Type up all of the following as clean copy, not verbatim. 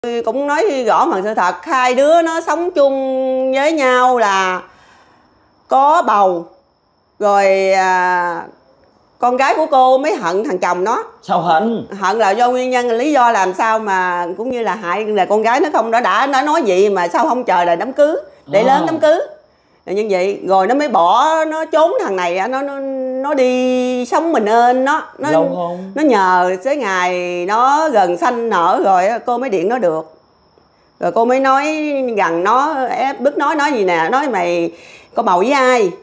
Cũng nói rõ phần sự thật, hai đứa nó sống chung với nhau là có bầu rồi. Con gái của cô mới hận thằng chồng nó. Sao hận? Hận là do nguyên nhân lý do làm sao mà cũng như là hại là con gái nó không đã nói gì mà sao không chờ đợi đám cưới để lớn đám cưới như vậy, rồi nó mới bỏ nó trốn thằng này. Nó đi sống mình ơn. Nó nhờ tới ngày nó gần sanh nở rồi cô mới điện nó được. Rồi cô mới nói gần nó ép bức nói gì nè, nói mày có bầu với ai?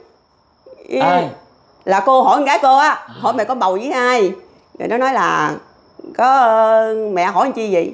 Là cô hỏi con gái cô á, hỏi mày có bầu với ai? Rồi nó nói là có. Mẹ hỏi chi vậy?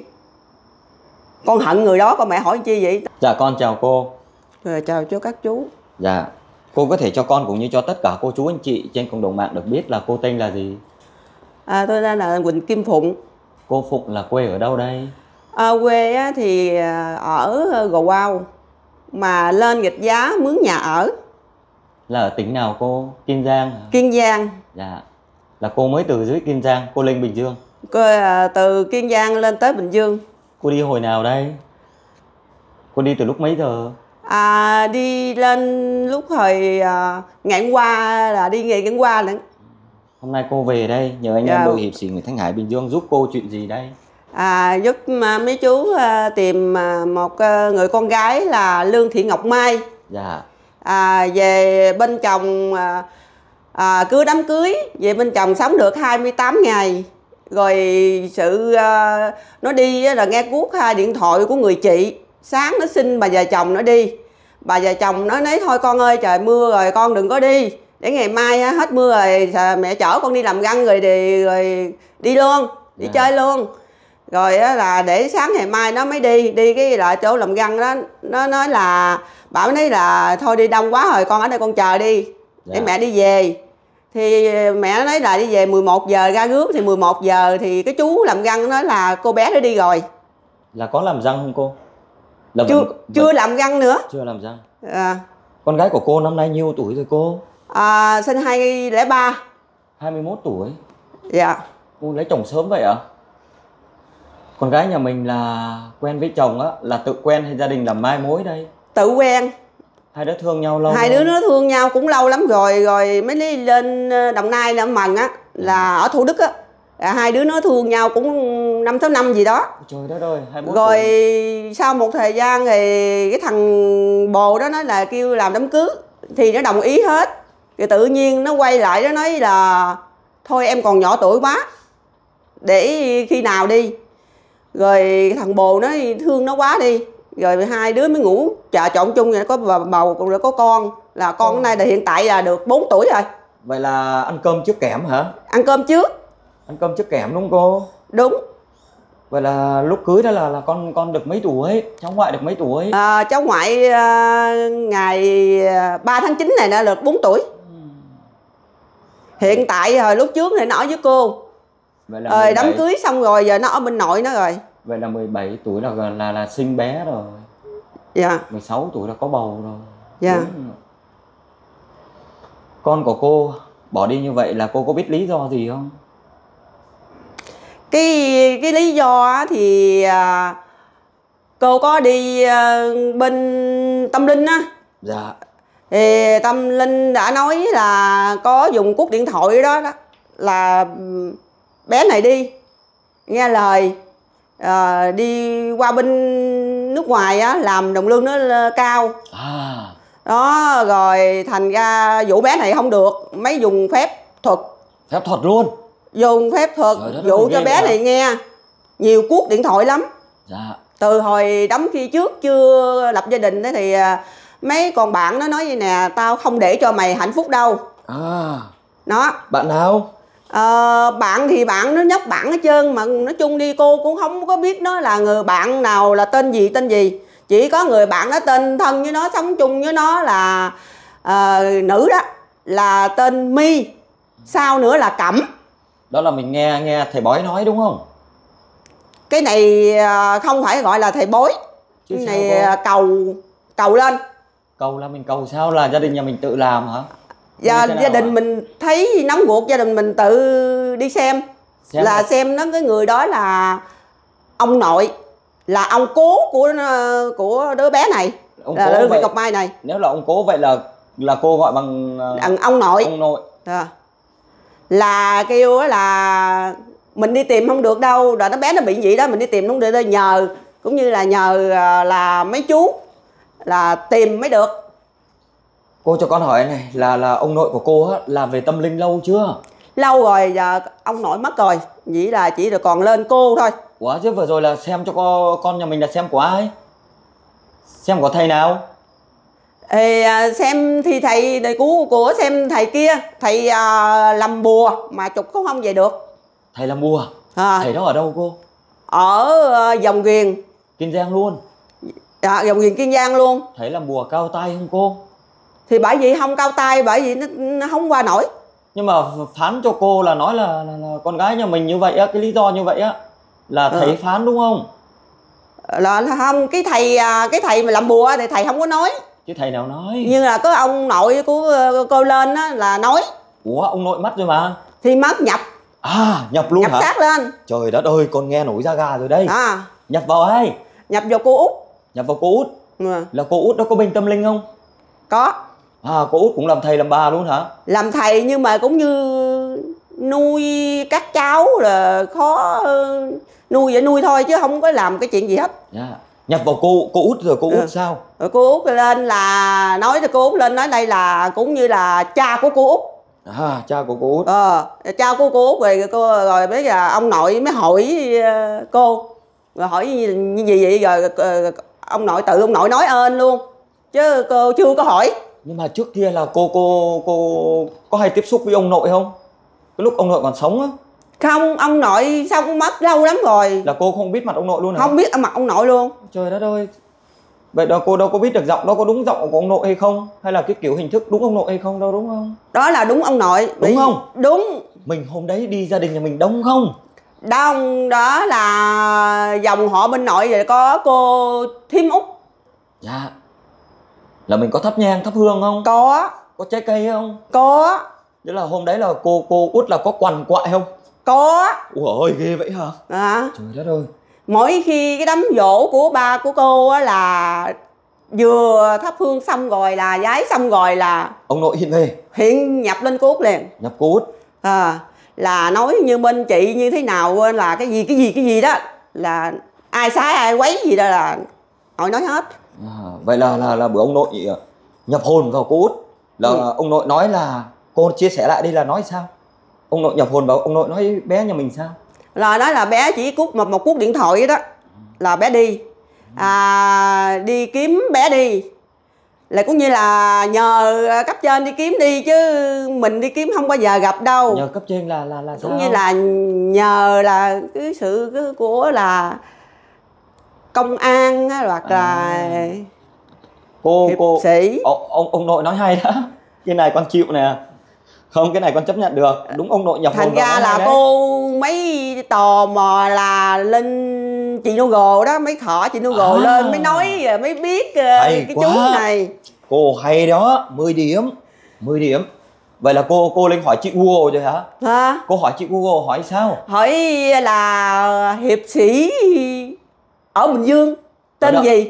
Con hận người đó, con mẹ hỏi chi vậy? Dạ con chào cô. Rồi chào cho các chú. Dạ cô có thể cho con cũng như cho tất cả cô chú anh chị trên cộng đồng mạng được biết là cô tên là gì? Tôi tên là Quỳnh Kim Phụng. Cô Phụng là quê ở đâu đây? Quê thì ở Gò Quao mà lên Gạch Giá mướn nhà ở. Là ở tỉnh nào cô? Kiên Giang hả? Kiên Giang. Dạ. Là cô mới từ dưới Kiên Giang cô lên Bình Dương? Cô từ Kiên Giang lên tới Bình Dương. Cô đi hồi nào đây? Cô đi từ lúc mấy giờ? Đi lên lúc hồi ngày hôm qua, là đi ngày hôm qua nữa. Hôm nay cô về đây nhờ anh em đội hiệp sĩ Nguyễn Thanh Hải Bình Dương giúp cô chuyện gì đây? Giúp mấy chú tìm một người con gái là Lương Thị Ngọc Mai. Dạ. Về bên chồng cưới đám cưới, về bên chồng sống được 28 ngày. Rồi nó đi là nghe cuốc điện thoại của người chị. Sáng nó xin bà già chồng nó đi. Bà già chồng nó nói thôi con ơi trời mưa rồi con đừng có đi. Để ngày mai hết mưa rồi mẹ chở con đi làm găng rồi đi luôn, đi chơi luôn. Rồi là để sáng ngày mai nó mới đi cái lại chỗ làm găng đó. Nó nói là bà mới nói là thôi đi đông quá rồi con ở đây con chờ đi để mẹ đi về. Thì mẹ nói là đi về 11 giờ ra rước. Thì 11 giờ thì cái chú làm găng nói là cô bé nó đi rồi. Là có làm răng không cô? Chưa làm răng nữa. Chưa làm răng. Con gái của cô năm nay nhiêu tuổi rồi cô? Sinh 2003. 21 tuổi. Dạ. Cô lấy chồng sớm vậy ạ? Con gái nhà mình là quen với chồng á, là tự quen hay gia đình làm mai mối đây? Tự quen. Hai đứa thương nhau lâu? Hai đứa nó thương nhau cũng lâu lắm rồi. Rồi mới đi lên Đồng Nai là Mần á, là ở Thủ Đức á. Hai đứa nó thương nhau cũng 5-6 năm gì đó. Trời đất ơi, 21 rồi tuổi. Sau một thời gian thì cái thằng bồ đó nói là kêu làm đám cưới. Thì nó đồng ý hết. Rồi tự nhiên nó quay lại nó nói là thôi em còn nhỏ tuổi quá, để khi nào đi. Rồi thằng bồ nó thương nó quá đi. Rồi hai đứa mới ngủ trà trộn chung, rồi có bầu rồi có con. Là con nay là hiện tại là được 4 tuổi rồi. Vậy là ăn cơm trước kẽm hả? Ăn cơm trước. Ăn cơm trước kẽm đúng không cô? Đúng. Vậy là lúc cưới đó là con được mấy tuổi? Cháu ngoại được mấy tuổi? Cháu ngoại ngày 3 tháng 9 này đã được 4 tuổi. Hiện tại hồi lúc trước thì nó ở với cô. Vậy là đám cưới xong rồi giờ nó ở bên nội nó rồi. Vậy là 17 tuổi là sinh bé rồi. Dạ. 16 tuổi là có bầu rồi. Dạ. Đúng. Con của cô bỏ đi như vậy là cô có biết lý do gì không? Cái lý do thì cô có đi bên tâm linh á. Dạ. Thì tâm linh đã nói là có dùng cút điện thoại đó là bé này đi nghe lời đi qua bên nước ngoài á, làm đồng lương nó cao. Đó rồi thành ra vụ bé này không được, mấy dùng phép thuật. Phép thuật luôn? Dùng phép thuật dụ cho bé này nghe nhiều cuốc điện thoại lắm. Dạ. Từ hồi đóng khi trước chưa lập gia đình thì mấy con bạn nó nói như nè, tao không để cho mày hạnh phúc đâu. Đó. Bạn nào? Bạn thì bạn nó nhóc bạn hết trơn. Mà nói chung đi cô cũng không có biết nó là người bạn nào là tên gì. Chỉ có người bạn đó tên thân với nó, sống chung với nó là nữ đó, là tên My. Sau nữa là Cẩm. Đó là mình nghe thầy bói nói đúng không? Cái này không phải gọi là thầy bói. Chứ cái này cầu lên. Cầu là mình cầu sao, là gia đình nhà mình tự làm hả? Gia đình mình thấy nóng ruột, gia đình mình tự đi xem. Là xem nó cái người đó là ông nội Là ông cố của đứa bé này, Ông là cố Lương Thị vậy, Ngọc Mai này. nếu là ông cố vậy là cô gọi bằng Ông nội. ông nội. Là kêu là mình đi tìm không được đâu, rồi nó bé nó bị vậy đó, mình đi tìm không được đâu, nhờ cũng như là nhờ là mấy chú là tìm mới được. Cô cho con hỏi này, là ông nội của cô á làm về tâm linh lâu chưa? Lâu rồi, giờ ông nội mất rồi, vậy là chỉ được còn lên cô thôi. Ủa chứ vừa rồi là xem cho con nhà mình là xem của ai? Xem của thầy nào? Thì xem thì thầy của xem thầy kia, thầy làm bùa mà chục cũng không về được. Thầy làm bùa? Thầy đó ở đâu cô? Ở Dòng Ghiền, Kiên Giang luôn? Dòng Ghiền Kiên Giang luôn. Thầy làm bùa cao tay không cô? Thì bởi vì không cao tay, bởi vì nó không qua nổi. Nhưng mà phán cho cô là nói là con gái nhà mình như vậy á, cái lý do như vậy á là thầy phán đúng không? Là không, cái thầy mà làm bùa thì thầy không có nói. Chứ thầy nào nói? Nhưng là có ông nội của cô lên á là nói. Ủa ông nội mất rồi mà. Thì mất nhập. Nhập luôn nhập hả? Nhập xác lên. Trời đất ơi, con nghe nổi da gà rồi đây. Nhập vào ai? Nhập vào cô Út. Nhập vào cô Út. Là cô Út đó có bên tâm linh không? Có. Cô Út cũng làm thầy làm bà luôn hả? Làm thầy nhưng mà cũng như nuôi các cháu là khó nuôi vậy nuôi thôi chứ không có làm cái chuyện gì hết. Nhập vào cô Út rồi cô Út sao? Rồi cô Út lên là nói cho cô Út lên nói đây là cũng như là cha của cô Út. Cha của cô Út. Cha của cô Út rồi bây giờ ông nội mới hỏi cô, rồi hỏi như gì vậy, rồi ông nội tự ông nội nói ơn luôn chứ cô chưa có hỏi. Nhưng mà trước kia là cô có hay tiếp xúc với ông nội không? Cái lúc ông nội còn sống á? Không, ông nội xong mất lâu lắm rồi. Là cô không biết mặt ông nội luôn hả? Không biết mặt ông nội luôn. Trời đất ơi. Vậy đó cô đâu có biết được giọng đó có đúng giọng của ông nội hay không? Hay là cái kiểu hình thức đúng ông nội hay không đâu, đúng không? Đó là đúng ông nội. Đúng không? Đúng. Mình hôm đấy đi gia đình nhà mình đông không? Đông, đó là dòng họ bên nội rồi có cô Thím Út. Dạ. Là mình có thắp nhang thắp hương không? Có. Có trái cây không? Có. Tức là hôm đấy là cô Út là có quằn quại không? Có. Ủa ơi ghê vậy hả? Trời đất ơi. Mỗi khi cái đám giỗ của ba của cô á là vừa thắp hương xong rồi là giái xong rồi là ông nội hiện về, hiện nhập lên cô Út liền. Nhập cô Út. Là nói như bên chị như thế nào là cái gì đó là ai xái ai quấy gì đó là nội nói hết. Vậy là bữa ông nội nhập hồn vào cô Út là ông nội nói là cô chia sẻ lại đi là nói sao? Ông nội nhập hồn vào ông nội nói bé nhà mình sao? Là nói là bé chỉ cút một cuốc điện thoại đó là bé đi. Đi kiếm bé đi. Là cũng như là nhờ cấp trên đi kiếm đi chứ mình đi kiếm không bao giờ gặp đâu. Nhờ cấp trên là sao? Cũng như là nhờ là cái sự của là công an hoặc là hiệp sĩ. Ông nội nói hay đó. Cái này con chịu nè. Không, cái này con chấp nhận được. Đúng ông nội nhập hồn. Thành ra là cô mấy tò mò là lên chị Google đó, mấy khỏ chị Google lên mới nói mới biết cái chú này. Cô hay đó, 10 điểm. 10 điểm. Vậy là cô lên hỏi chị Google rồi hả? Cô hỏi chị Google hỏi sao? Hỏi là hiệp sĩ ở Bình Dương tên gì?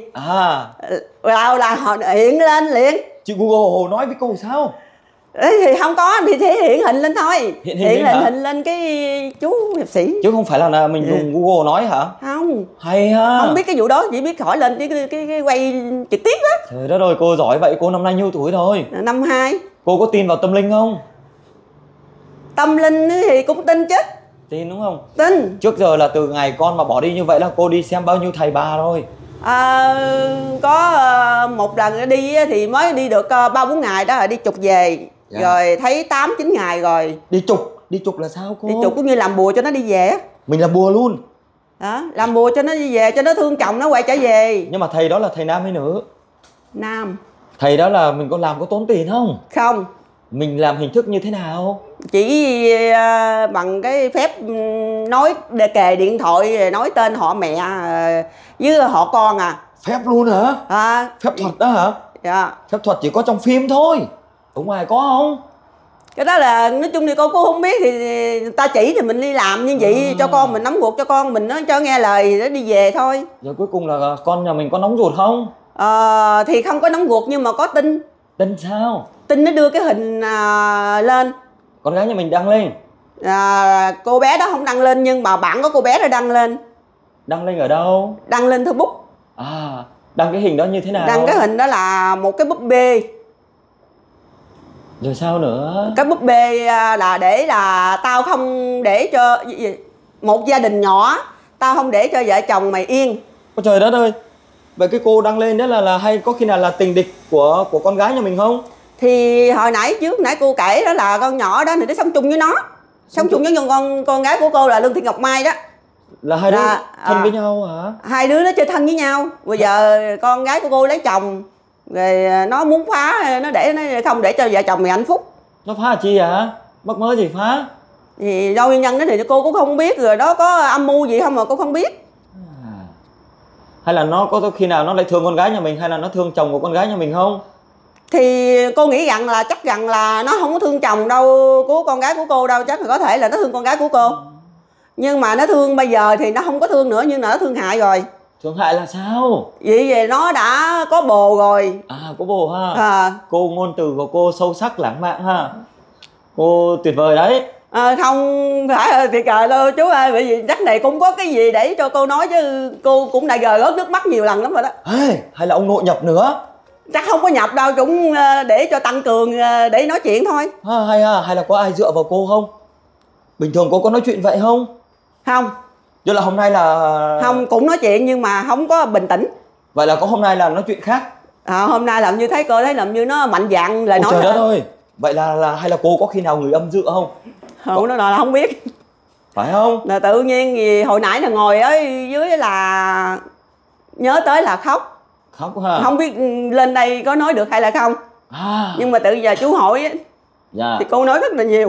Là họ hiện lên liền. Chị Google nói với cô sao? Thì không có thì hiện hình lên thôi. Hiện hình lên cái chú hiệp sĩ. Chứ không phải là mình dùng Google nói hả? Không. Hay ha. Không biết cái vụ đó, chỉ biết hỏi lên cái quay trực tiếp á. Trời đất ơi, cô giỏi vậy. Cô năm nay nhiêu tuổi rồi? Năm 2. Cô có tin vào tâm linh không? Tâm linh thì cũng tin chứ. Tin đúng không? Tin. Trước giờ là từ ngày con mà bỏ đi như vậy là cô đi xem bao nhiêu thầy bà rồi? Có một lần đi thì mới đi được 3-4 ngày đó rồi đi chục về. Rồi thấy 8-9 ngày rồi. Đi chục là sao cô? Đi chục cũng như làm bùa cho nó đi về. Mình làm bùa luôn? Đó, làm bùa cho nó đi về, cho nó thương chồng nó quay trở về. Nhưng mà thầy đó là thầy nam hay nữ? Nam. Thầy đó là mình có làm có tốn tiền không? Không. Mình làm hình thức như thế nào? Chỉ bằng cái phép nói kề điện thoại nói tên họ mẹ với họ con Phép luôn hả? Phép thuật đó hả? Dạ. Phép thuật chỉ có trong phim thôi. Ở ngoài có không? Cái đó là nói chung thì con cũng không biết, thì người ta chỉ thì mình đi làm như vậy cho con mình, nắm ruột cho con mình, nó cho nghe lời nó đi về thôi. Rồi cuối cùng là con nhà mình có nóng ruột không? Thì không có nóng ruột nhưng mà có tin. Tin sao? Tin nó đưa cái hình lên. Con gái nhà mình đăng lên. Cô bé đó không đăng lên nhưng mà bạn của cô bé đó đăng lên. Đăng lên ở đâu? Đăng lên Facebook. Đăng cái hình đó như thế nào? Đăng cái hình đó là một cái búp bê. Rồi sao nữa? Cái búp bê là để là tao không để cho một gia đình nhỏ, tao không để cho vợ chồng mày yên. Ôi trời đất ơi. Vậy cái cô đăng lên đó là hay có khi nào là tình địch của con gái nhà mình không? Thì hồi trước nãy cô kể đó là con nhỏ đó thì nó sống chung với nó. Sống chung với con gái của cô là Lương Thị Ngọc Mai đó. Là hai đứa thân với nhau hả? Hai đứa nó chơi thân với nhau. Bây giờ con gái của cô lấy chồng, rồi nó muốn phá, nó không để cho vợ chồng mày hạnh phúc. Nó phá chi hả? Mắc mớ gì phá? Thì do nguyên nhân đó thì cô cũng không biết, rồi đó có âm mưu gì không mà cô không biết. Hay là nó có khi nào nó lại thương con gái nhà mình, hay là nó thương chồng của con gái nhà mình không? Thì cô nghĩ rằng là chắc rằng là nó không có thương chồng đâu của con gái của cô đâu, chắc là có thể là nó thương con gái của cô. Nhưng mà nó thương bây giờ thì nó không có thương nữa, nhưng mà nó thương hại rồi. Thương hại là sao? Vậy nó đã có bồ rồi. Có bồ ha. Cô ngôn từ của cô sâu sắc lãng mạn ha. Cô tuyệt vời đấy. Không phải thiệt trời đâu chú ơi, bởi vì chắc này cũng có cái gì để cho cô nói chứ cô cũng đã gờ rớt nước mắt nhiều lần lắm rồi đó. Hay là ông nội nhập nữa? Chắc không có nhập đâu, cũng để cho tăng cường để nói chuyện thôi. Hay là có ai dựa vào cô không? Bình thường cô có nói chuyện vậy không? Không. Chứ là hôm nay là... Không, cũng nói chuyện nhưng mà không có bình tĩnh. Vậy là có hôm nay là nói chuyện khác? Hôm nay làm như thấy cô thấy làm như nó mạnh dạn lời nói. Trời đất ơi. Vậy là hay là cô có khi nào người âm dựa không? Không, nó là không biết. Phải không? Là tự nhiên gì hồi nãy là ngồi ở dưới là nhớ tới là khóc. Khóc ha. Không biết lên đây có nói được hay là không. Nhưng mà tự giờ chú hỏi thì cô nói rất là nhiều.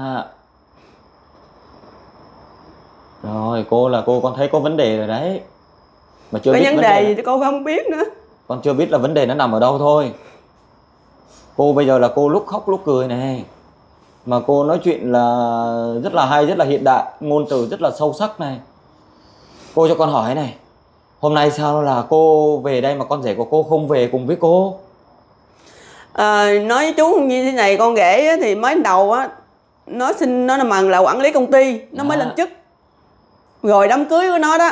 Rồi cô con thấy có vấn đề rồi đấy. Mà chưa có biết vấn đề gì thì cô không biết nữa. Con chưa biết là vấn đề nó nằm ở đâu thôi. Cô bây giờ là cô lúc khóc lúc cười này, mà cô nói chuyện là rất là hay, rất là hiện đại, ngôn từ rất là sâu sắc này. Cô cho con hỏi này, hôm nay sao là cô về đây mà con rể của cô không về cùng với cô? Nói với chú như thế này, con rể thì mới đầu á, nó xin nó mà là quản lý công ty, nó mới lên chức. Rồi đám cưới của nó đó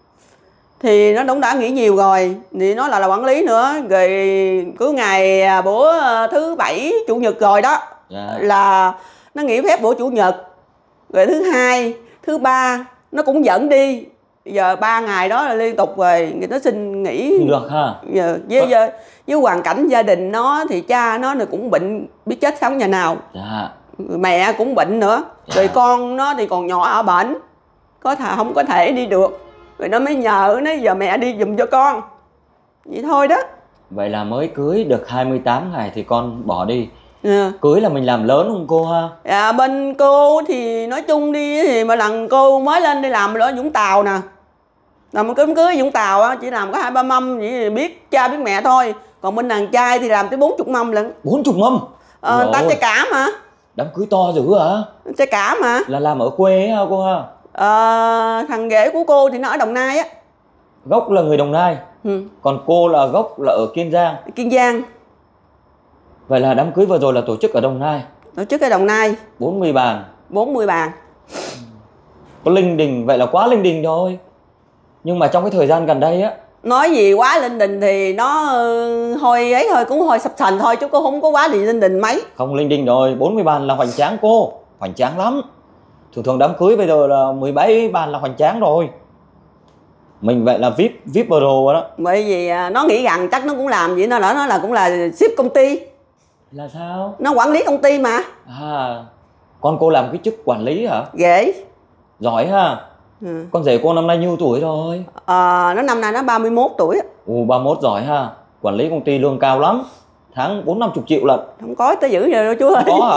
thì nó cũng đã nghỉ nhiều rồi, thì nó là quản lý nữa. Rồi cứ ngày bữa thứ bảy chủ nhật rồi đó là nó nghỉ phép bữa chủ nhật. Rồi thứ hai thứ ba nó cũng dẫn đi. Giờ 3 ngày đó là liên tục rồi, người nó xin nghỉ. Được ha. Với hoàn cảnh gia đình nó thì cha nó cũng bệnh, biết chết sống nhà nào. Mẹ cũng bệnh nữa. Rồi con nó thì còn nhỏ ở bển, không có thể đi được. Rồi nó mới nhờ nó giờ mẹ đi giùm cho con. Vậy thôi đó. Vậy là mới cưới được 28 ngày thì con bỏ đi. Cưới là mình làm lớn không cô ha? Bên cô thì nói chung đi thì mà lần cô mới lên đi làm ở Vũng Tàu nè. Làm cưới Vũng Tàu á, chỉ làm có 2-3 mâm, chỉ biết cha biết mẹ thôi. Còn bên đàn trai thì làm tới 40 mâm lận. 40 mâm? Ta trai cả mà. Đám cưới to dữ hả? Trai cả mà. Là làm ở quê hả cô ha? Thằng rể của cô thì nó ở Đồng Nai á. Gốc là người Đồng Nai. Còn cô là gốc là ở Kiên Giang. Kiên Giang. Vậy là đám cưới vừa rồi là tổ chức ở Đồng Nai. Tổ chức ở Đồng Nai. 40 bàn. 40 bàn. Có linh đình, vậy là quá linh đình rồi. Nhưng mà trong cái thời gian gần đây á, nói gì quá linh đình thì nó hơi ấy thôi, cũng hơi sập sình thôi chứ cô không có quá gì linh đình mấy. Không linh đình rồi, 40 bàn là hoành tráng cô. Hoành tráng lắm. Thường đám cưới bây giờ là 17 bàn là hoành tráng rồi. Mình vậy là VIP pro đó. Bởi vì nó nghĩ rằng chắc nó cũng làm vậy, nó là cũng là ship công ty. Là sao? Nó quản lý công ty mà. Con cô làm cái chức quản lý hả? Ghê. Giỏi ha. Con rể cô năm nay nhiêu tuổi rồi? Nó năm nay nó 31 tuổi. 31 giỏi ha. Quản lý công ty lương cao lắm. Tháng 4-50 triệu lận. Không có tới dữ rồi đâu chú ơi. Có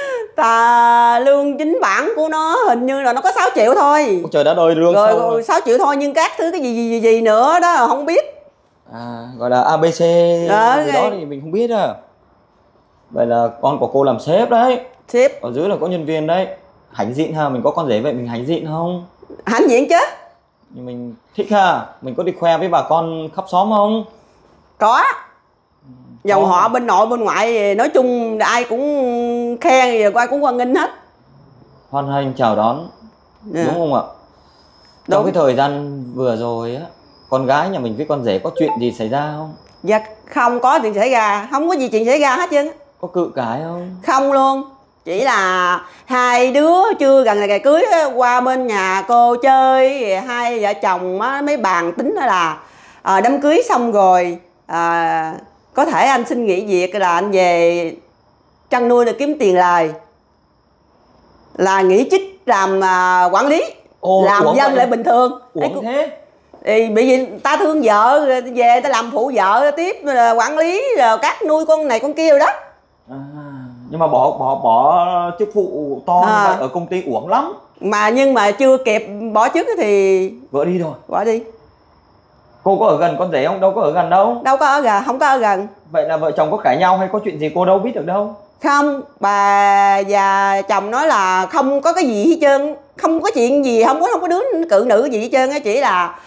hả? Lương chính bản của nó hình như là nó có 6 triệu thôi. Trời đất ơi, lương rồi 6 triệu thôi, nhưng các thứ cái gì nữa đó không biết. Gọi là ABC gì đó thì mình không biết à. Vậy là con của cô làm sếp đấy. Sếp. Ở dưới là có nhân viên đấy. Hãnh diện ha, mình có con rể vậy mình hãnh diện không? Hãnh diện chứ. Nhưng mình thích ha, mình có đi khoe với bà con khắp xóm không? Có. Dòng họ bên nội bên ngoại nói chung ai cũng khen, ai cũng hoan nghênh hết. Hoan nghênh chào đón. Đúng không ạ? Trong cái thời gian vừa rồi á, con gái nhà mình với con rể có chuyện gì xảy ra không? Dạ không có chuyện xảy ra, không có gì chuyện xảy ra hết trơn. Có cự cãi không? Không luôn. Chỉ là hai đứa chưa gần ngày cưới qua bên nhà cô chơi, hai vợ chồng mới bàn tính là đám cưới xong rồi có thể anh xin nghỉ việc là anh về chăn nuôi để kiếm tiền lời, là nghỉ chức làm quản lý. Làm dân lại bình thường. Uổng thế. Thì bởi vì ta thương vợ về ta làm phụ vợ tiếp quản lý rồi cắt nuôi con này con kia rồi đó. Nhưng mà bỏ chức vụ to như vậy ở công ty uổng lắm. Nhưng mà chưa kịp bỏ chức thì vợ đi rồi. Bỏ đi. Cô có ở gần con rể không? Đâu có ở gần đâu. Đâu có ở gần, không có ở gần. Vậy là vợ chồng có cãi nhau hay có chuyện gì cô đâu biết được đâu. Không, bà và chồng nói là không có cái gì hết trơn, không có chuyện gì, không có đứa cự nữ gì hết trơn á, chỉ là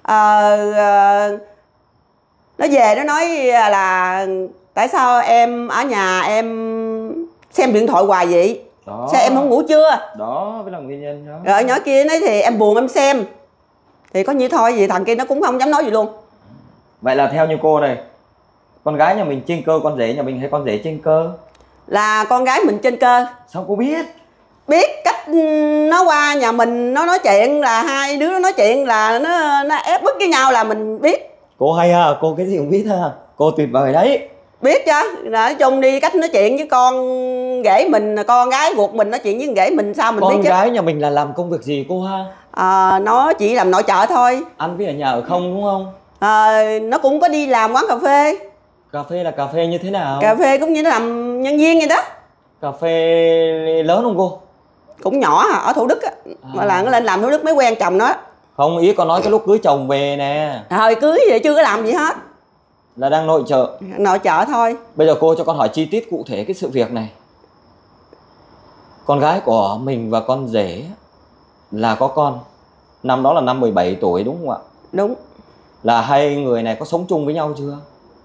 nó về nó nói là tại sao em ở nhà em xem điện thoại hoài vậy? Đó. Sao em không ngủ trưa? Đó mới là nguyên nhân đó. Rồi nhỏ kia nói thì em buồn em xem. Thì có như thôi, vì thằng kia nó cũng không dám nói gì luôn. Vậy là theo như cô này, con gái nhà mình trên cơ con rể nhà mình hay con rể trên cơ? Là con gái mình trên cơ. Sao cô biết? Biết cách nó qua nhà mình nó nói chuyện, là hai đứa nó nói chuyện là nó ép bức với nhau là mình biết. Cô hay ha, cô cái gì cũng biết ha. Cô tuyệt vời đấy. Biết chứ, nói chung đi cách nói chuyện với con rể mình, con gái ruột mình nói chuyện với rể mình sao mình biết chứ. Con gái nhà mình là làm công việc gì cô ha? Nó chỉ làm nội trợ thôi. Ăn với ở nhà ở không đúng không? Nó cũng có đi làm quán cà phê. Cà phê là cà phê như thế nào? Cà phê cũng như nó làm nhân viên vậy đó. Cà phê lớn không cô? Cũng nhỏ ở Thủ Đức á. Mà là nó lên làm Thủ Đức mới quen chồng nó. Không, ý con nói cái lúc cưới chồng về nè. Thời cưới vậy chưa có làm gì hết. Là đang nội trợ. Nội trợ thôi. Bây giờ cô cho con hỏi chi tiết cụ thể cái sự việc này. Con gái của mình và con rể là có con. Năm đó là năm 17 tuổi đúng không ạ? Đúng. Là hai người này có sống chung với nhau chưa?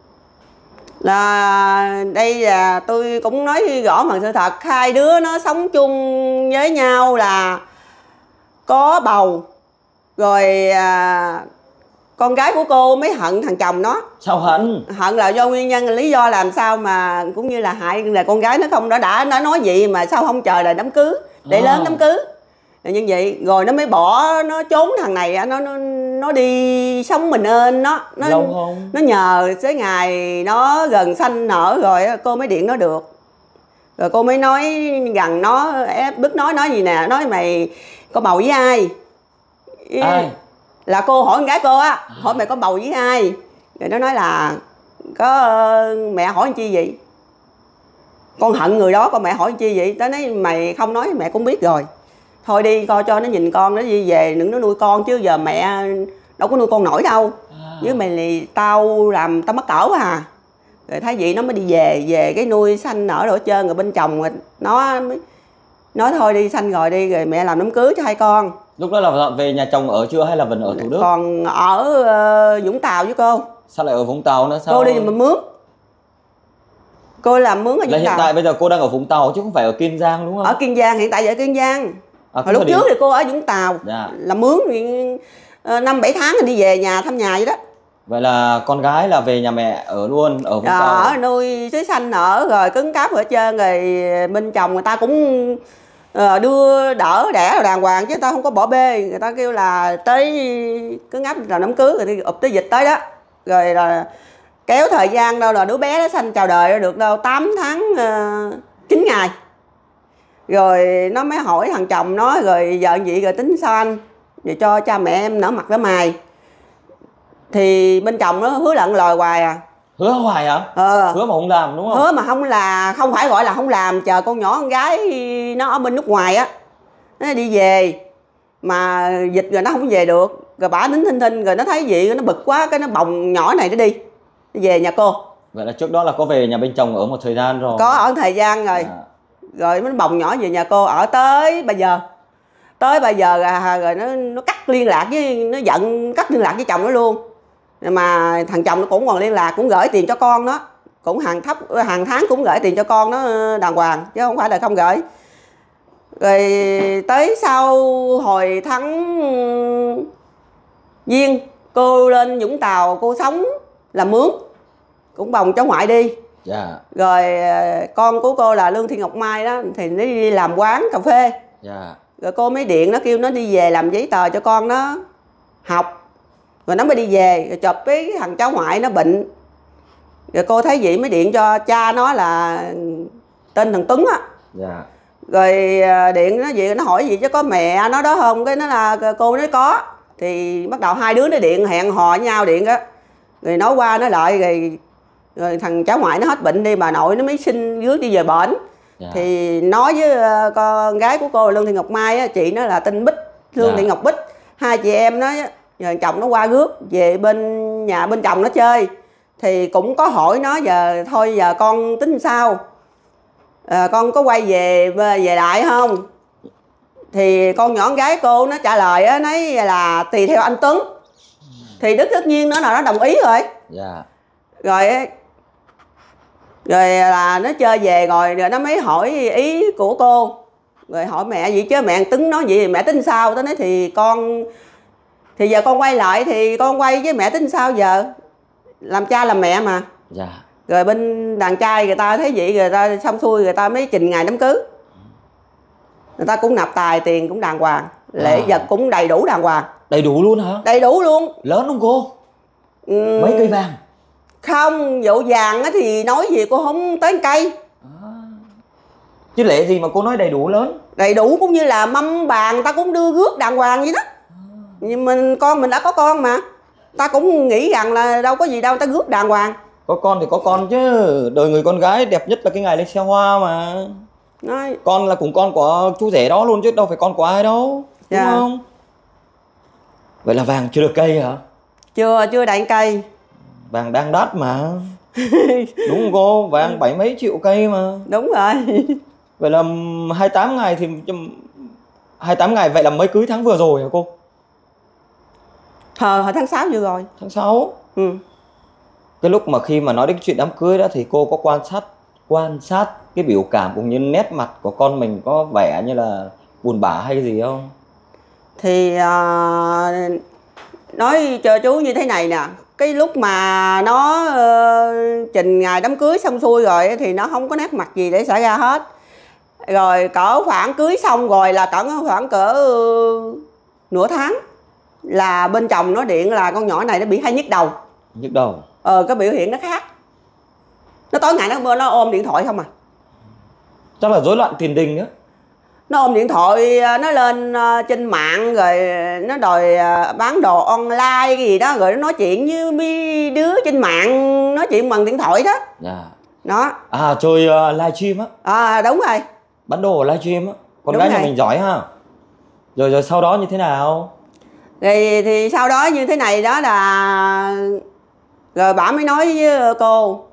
Là đây là tôi cũng nói rõ bằng sự thật, hai đứa nó sống chung với nhau là có bầu rồi. Con gái của cô mới hận thằng chồng nó. Sao hận? Hận là do nguyên nhân lý do làm sao mà cũng như là hại là con gái nó không đã nói gì mà sao không chờ đợi đám cưới để lớn đám cưới là như vậy, rồi nó mới bỏ nó trốn thằng này, nó đi sống mình ơn. Nó nhờ tới ngày nó gần sanh nở rồi cô mới điện nó được, rồi cô mới nói gần nó ép bức nói gì nè, nói mày có bầu với ai? Là cô hỏi con gái cô á, hỏi mày có bầu với ai? Rồi nó nói là có. Mẹ hỏi anh chi vậy? Con hận người đó, con mẹ hỏi anh chi vậy? Tao nói mày không nói mẹ cũng biết rồi, thôi đi coi cho nó nhìn con nó đi về đừng nó nuôi con, chứ giờ mẹ đâu có nuôi con nổi đâu. Với mày thì tao làm tao mắc cỡ quá à. Rồi thấy vậy nó mới đi về cái nuôi sanh nở rồi hết trơn, rồi bên chồng nó mới nói thôi đi sanh rồi đi, rồi mẹ làm đám cưới cho hai con. Lúc đó là về nhà chồng ở chưa hay là vẫn ở Thủ Đức? Còn ở Vũng Tàu với cô. Sao lại ở Vũng Tàu nữa? Sao? Cô đi mà mướn. Cô làm mướn ở Vũng Tàu. Hiện tại bây giờ cô đang ở Vũng Tàu chứ không phải ở Kiên Giang đúng không? Ở Kiên Giang, hiện tại ở Kiên Giang. Hồi lúc trước thì cô ở Vũng Tàu. Làm mướn 5-7 tháng rồi đi về nhà thăm nhà vậy đó. Vậy là con gái là về nhà mẹ ở luôn ở Vũng Tàu. Ở nuôi tới sanh nở rồi cứng cáp ở trơn, rồi bên chồng người ta cũng đưa đỡ đẻ rồi đàng hoàng chứ tao không có bỏ bê. Người ta kêu là tới cứng áp là đám cưới rồi thì ụp tới dịch tới đó, rồi là kéo thời gian đâu là đứa bé nó sanh chào đời được đâu 8 tháng 9 ngày. Rồi nó mới hỏi thằng chồng nó rồi vợ vậy rồi tính sao anh, vậy cho cha mẹ em nở mặt nở mày. Thì bên chồng nó hứa lận lòi hoài à. Hứa hoài hả? Hứa mà không làm đúng không? Hứa mà không là không phải gọi là không làm, chờ con nhỏ con gái nó ở bên nước ngoài á, nó đi về mà dịch rồi nó không về được, rồi bả nín thinh rồi nó thấy vậy nó bực quá cái nó bồng nhỏ này nó đi về nhà cô. Vậy là trước đó là có về nhà bên chồng ở một thời gian rồi. Có ở thời gian rồi. Rồi nó bồng nhỏ về nhà cô ở tới bây giờ. Rồi nó cắt liên lạc với, nó giận cắt liên lạc với chồng nó luôn. Mà thằng chồng nó cũng còn liên lạc, cũng gửi tiền cho con nó, cũng hàng tháng cũng gửi tiền cho con nó đàng hoàng, chứ không phải là không gửi. Rồi tới sau hồi tháng Giêng, cô lên Vũng Tàu cô sống làm mướn, cũng bồng cháu ngoại đi. Dạ. Rồi con của cô là Lương Thị Ngọc Mai đó thì nó đi làm quán cà phê. Dạ. Rồi cô mới điện, nó kêu nó đi về làm giấy tờ cho con nó học, rồi nó mới đi về. Rồi chụp cái thằng cháu ngoại nó bệnh. Rồi cô thấy vậy mới điện cho cha nó là tên thằng Tuấn á. Dạ. Rồi điện nó vậy, nó hỏi gì chứ có mẹ nó đó không, cái nó là cô nói có. Thì bắt đầu hai đứa nó điện hẹn hò với nhau điện á. Rồi nói qua nói lại, rồi thằng cháu ngoại nó hết bệnh đi, bà nội nó mới xin rước đi về bển. Dạ. Thì nói với con gái của cô Lương Thị Ngọc Mai á, chị nó là tên Bích, Lương Thị Ngọc Bích. Hai chị em nó nhờ chồng nó qua rước về bên nhà bên chồng nó chơi. Thì cũng có hỏi nó giờ thôi giờ con tính sao, con có quay về lại không. Thì con nhỏ gái cô nó trả lời á, nói là tùy theo anh Tuấn. Thì tất nhiên nó là nó đồng ý rồi. Dạ. Rồi là nó chơi về rồi nó mới hỏi ý của cô. Rồi hỏi mẹ gì chứ mẹ Tuấn nói gì mẹ tính sao. Tao nói thì giờ con quay lại thì con quay với mẹ tính sao giờ, làm cha làm mẹ mà. Dạ. Rồi bên đàn trai người ta thấy vậy, người ta xong xuôi người ta mới trình ngày đám cưới. Người ta cũng nạp tài tiền cũng đàng hoàng, lễ vật cũng đầy đủ đàng hoàng. Đầy đủ luôn hả? Đầy đủ luôn. Lớn không cô? Mấy cây vàng? Không, vụ vàng thì nói gì cô không tới cây. Chứ lễ gì mà cô nói đầy đủ lớn? Đầy đủ cũng như là mâm bàn ta cũng đưa rước đàng hoàng vậy đó. Nhưng con mình đã có con mà, ta cũng nghĩ rằng là đâu có gì đâu, ta rước đàng hoàng. Có con thì có con chứ, đời người con gái đẹp nhất là cái ngày lên xe hoa mà. Nói. Con là cũng con của chú rể đó luôn chứ đâu phải con của ai đâu, đúng không? Vậy là vàng chưa được cây hả? Chưa đầy cây. Vàng đang đắt mà. Đúng không cô? Vàng 70 mấy triệu cây mà. Đúng rồi. Vậy là 28 ngày thì 28 ngày vậy là mới cưới tháng vừa rồi hả cô? Hồi tháng 6 vừa rồi. Tháng 6. Cái lúc mà khi mà nói đến cái chuyện đám cưới đó thì cô có quan sát cái biểu cảm cũng như nét mặt của con mình có vẻ như là buồn bã hay gì không? Thì nói cho chú như thế này nè, cái lúc mà nó trình ngày đám cưới xong xuôi rồi thì nó không có nét mặt gì để xảy ra hết. Rồi cỡ khoảng cưới xong rồi là khoảng cỡ nửa tháng là bên chồng nó điện là con nhỏ này nó bị hay nhức đầu. Nhức đầu? Cái biểu hiện nó khác. Nó tối ngày nó ôm điện thoại không à. Chắc là rối loạn tiền đình á. Nó ôm điện thoại, nó lên trên mạng rồi nó đòi bán đồ online cái gì đó, rồi nó nói chuyện với mấy đứa trên mạng, nói chuyện bằng điện thoại đó. Dạ. Đó. À chơi livestream á. Đúng rồi. Bán đồ livestream á. Con Đúng gái nhà rồi. mình giỏi ha. Rồi sau đó như thế nào? Thì sau đó như thế này đó là rồi bà mới nói với cô.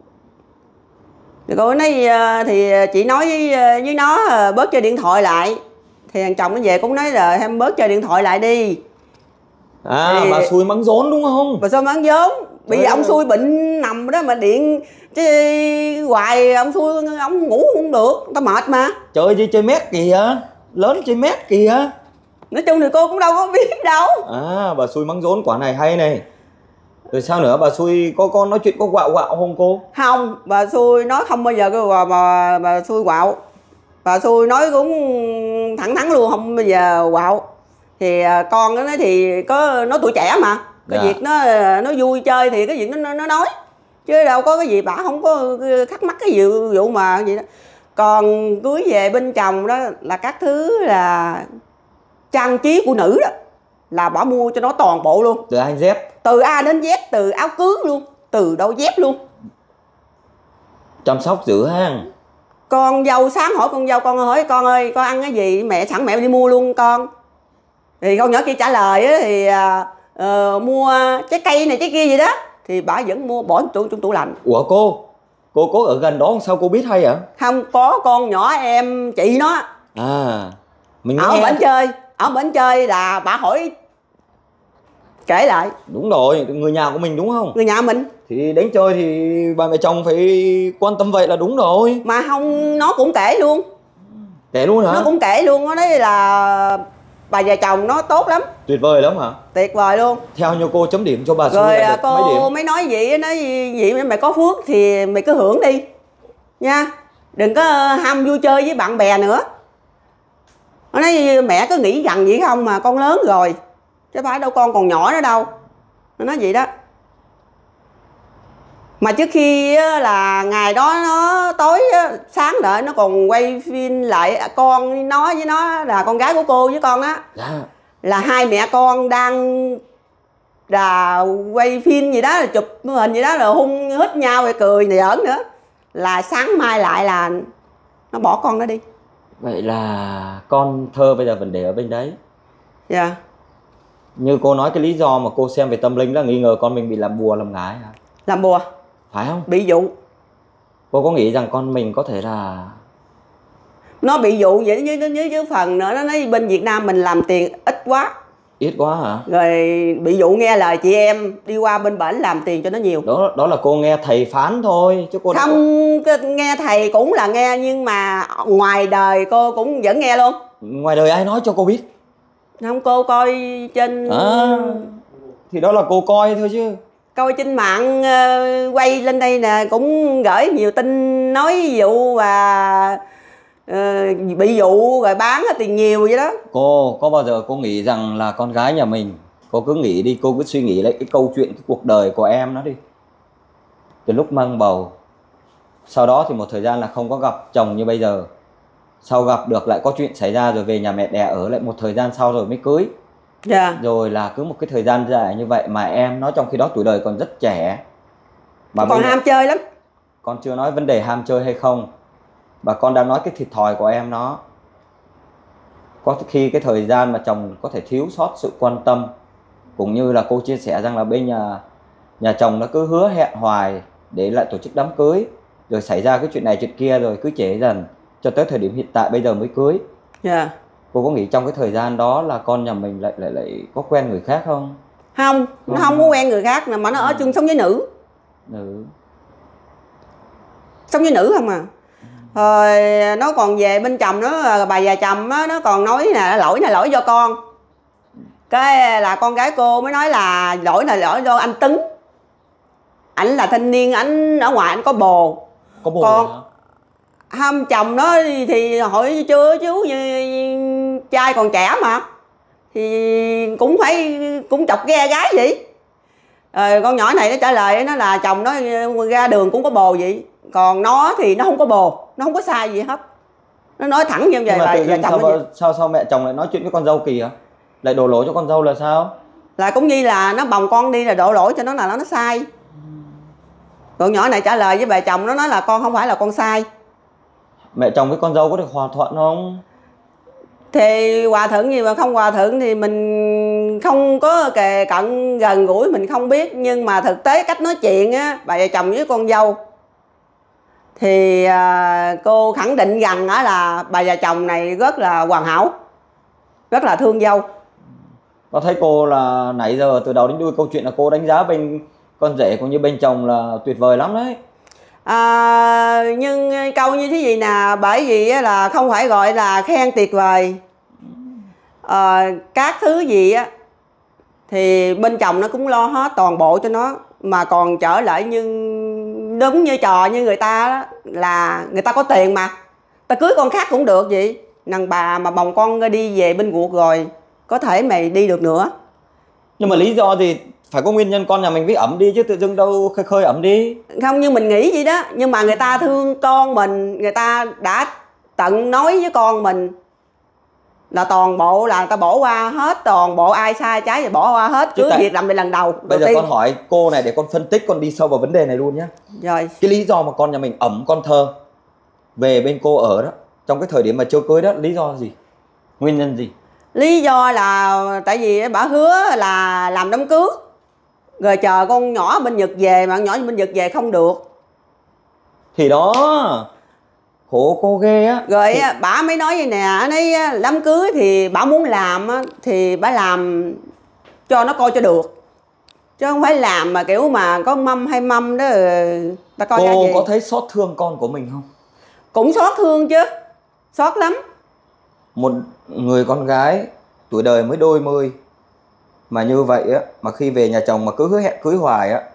Thì cô nói thì chị nói với nó bớt chơi điện thoại lại. Thì thằng chồng nó về cũng nói là em bớt chơi điện thoại lại đi. Thì bà xui mắng rốn đúng không? Bà xui mắng vốn. Bây giờ ông xui bệnh nằm đó mà điện chứ hoài ông xui ông ngủ không được, tao mệt mà. Chơi gì chơi mét kìa, lớn chơi mét kìa. Nói chung thì cô cũng đâu có biết đâu. Bà xui mắng rốn quả này hay này. Rồi sao nữa, bà xui có nói chuyện có quạo không cô? Không, bà xui nói không bao giờ cái bà xui quạo. Bà xui nói cũng thẳng thắn luôn, không bao giờ quạo. Thì con nó nói thì nó tuổi trẻ mà, cái việc nó vui chơi thì cái việc nó nói. Chứ đâu có cái gì bà không có thắc mắc cái vụ mà vậy đó. Còn cưới về bên chồng đó là các thứ là trang trí của nữ đó là bà mua cho nó toàn bộ luôn. Từ A đến Z. Từ A đến Z, từ áo cưới luôn, từ đôi dép luôn. Chăm sóc giữ hàng. Con dâu sáng hỏi con dâu, con hỏi con ơi con ăn cái gì, mẹ sẵn mẹ đi mua luôn con. Thì con nhỏ kia trả lời thì mua trái cây này trái kia gì đó. Thì bà vẫn mua bỏ trong tủ lạnh. Ủa cô Cô ở gần đó sao cô biết hay hả? Không có, con nhỏ em chị nó Mình ở nghe. bển chơi, ở bển chơi là bà hỏi kể lại. Đúng rồi, người nhà của mình đúng không? Người nhà mình. Thì đến chơi thì ba mẹ chồng phải quan tâm vậy là đúng rồi. Mà không, nó cũng kể luôn. Kể luôn hả? Nó cũng kể luôn, nó nói là bà già chồng nó tốt lắm. Tuyệt vời lắm hả? Tuyệt vời luôn. Theo như cô chấm điểm cho bà Rồi là được mấy điểm? cô mới nói vậy, nói vậy mày có phước thì mày cứ hưởng đi nha, đừng có ham vui chơi với bạn bè nữa. Nó nói mẹ cứ nghĩ rằng vậy không mà con lớn rồi, chứ phải đâu, con còn nhỏ nữa đâu. Nó nói vậy đó. Mà trước khi là ngày đó nó tối sáng đợi nó còn quay phim lại con nó với nó là con gái của cô với con á. Dạ. Là hai mẹ con đang là quay phim gì đó, là chụp hình gì đó, là hung hít nhau rồi cười này giỡn nữa. Là sáng mai lại là nó bỏ con nó đi. Vậy là con thơ bây giờ vẫn để ở bên đấy. Dạ. Như cô nói cái lý do mà cô xem về tâm linh là nghi ngờ con mình bị làm bùa làm ngái hả? Làm bùa. Phải không? Bị dụ. Cô có nghĩ rằng con mình có thể là Nó bị dụ vậy với phần nữa. Nó nói bên Việt Nam mình làm tiền ít quá. ít quá hả? Rồi bị dụ nghe lời chị em đi qua bên bển làm tiền cho nó nhiều. Đó là cô nghe thầy phán thôi chứ cô không nghe thầy cũng là nghe, nhưng mà ngoài đời cô cũng vẫn nghe luôn. Ngoài đời ai nói cho cô biết? Không, cô coi trên thì đó là cô coi thôi chứ. Coi trên mạng quay lên đây nè, cũng gửi nhiều tin nói dụ và bị dụ rồi bán tiền nhiều vậy đó. Cô có bao giờ cô nghĩ rằng là con gái nhà mình, cô cứ nghĩ đi, cô cứ suy nghĩ lại cái câu chuyện, cái cuộc đời của em nó đi. Từ lúc mang bầu, sau đó thì một thời gian là không có gặp chồng như bây giờ, sau gặp được lại có chuyện xảy ra rồi về nhà mẹ đẻ ở lại một thời gian sau rồi mới cưới. Dạ. Rồi là cứ một cái thời gian dài như vậy mà em nó trong khi đó tuổi đời còn rất trẻ mà còn ham chơi lắm. Con chưa nói vấn đề ham chơi hay không, và con đang nói cái thiệt thòi của em nó. Có khi cái thời gian mà chồng có thể thiếu sót sự quan tâm, cũng như là cô chia sẻ rằng là bên nhà chồng nó cứ hứa hẹn hoài để lại tổ chức đám cưới, rồi xảy ra cái chuyện này chuyện kia rồi cứ trễ dần cho tới thời điểm hiện tại bây giờ mới cưới. Dạ. Cô có nghĩ trong cái thời gian đó là con nhà mình lại có quen người khác không? Không, nó không có quen người khác mà nó ở chung sống với nữ. Sống với nữ không à. Rồi nó còn về bên chồng nó, bà già chồng nó còn nói nè, lỗi do con. Cái là con gái cô mới nói là lỗi do anh Tấn. Ảnh là thanh niên, ảnh ở ngoài ảnh có bồ. Có bồ con hả? Không, chồng nó thì hỏi chưa chú, như trai còn trẻ mà thì cũng chọc ghe gái vậy. Rồi con nhỏ này nó trả lời nó là chồng nó ra đường cũng có bồ vậy, còn nó thì nó không có bồ, nó không có sai gì hết. Nó nói thẳng như vậy. Mà sao mẹ chồng lại nói chuyện với con dâu kỳ hả? Lại đổ lỗi cho con dâu là sao? Là cũng như là nó bồng con đi là đổ lỗi cho nó là nó sai. Con nhỏ này trả lời với bà chồng nó nói là con không phải là con sai. Mẹ chồng với con dâu có được hòa thuận không? Thì hòa thuận gì mà không hòa thuận thì mình không có kề cận gần gũi, mình không biết. Nhưng mà thực tế cách nói chuyện á, bà chồng với con dâu thì cô khẳng định rằng là bà già chồng này rất là hoàn hảo, rất là thương dâu. Có thấy cô là nãy giờ từ đầu đến đuôi câu chuyện là cô đánh giá bên con rể cũng như bên chồng là tuyệt vời lắm đấy. Nhưng câu như thế gì nè, bởi vì là không phải gọi là khen tuyệt vời. Các thứ gì á thì bên chồng nó cũng lo hết toàn bộ cho nó, mà còn trở lại nhưng đúng như trò như người ta đó, là người ta có tiền mà ta cưới con khác cũng được vậy. Đàn bà mà bồng con đi về bên ruột rồi có thể mày đi được nữa. Nhưng mà lý do thì phải có nguyên nhân, con nhà mình với ẩm đi chứ tự dưng đâu khơi ẩm đi. Không, như mình nghĩ vậy đó, nhưng mà người ta thương con mình, người ta đã tận nói với con mình là toàn bộ là người ta bỏ qua hết, toàn bộ ai sai trái thì bỏ qua hết, cứ việc làm lại lần đầu. Bây giờ con hỏi cô này để con phân tích, con đi sâu vào vấn đề này luôn nhé. Rồi. Cái lý do mà con nhà mình ẩm con thơ về bên cô ở đó trong cái thời điểm mà chưa cưới đó, lý do gì? Nguyên nhân gì? Lý do là tại vì bà hứa là làm đám cưới rồi chờ con nhỏ bên Nhật về, mà con nhỏ bên Nhật về không được. Thì đó, khổ cô ghê á. Rồi bả mới nói vậy nè, anh ấy đám cưới thì bả muốn làm á, thì bả làm cho nó coi cho được, chứ không phải làm mà kiểu mà có mâm hay mâm đó ta coi ra Cô gì. có thấy xót thương con của mình không? Cũng xót thương chứ, xót lắm. Một người con gái tuổi đời mới đôi mươi mà như vậy á, mà khi về nhà chồng mà cứ hứa hẹn cưới hoài á,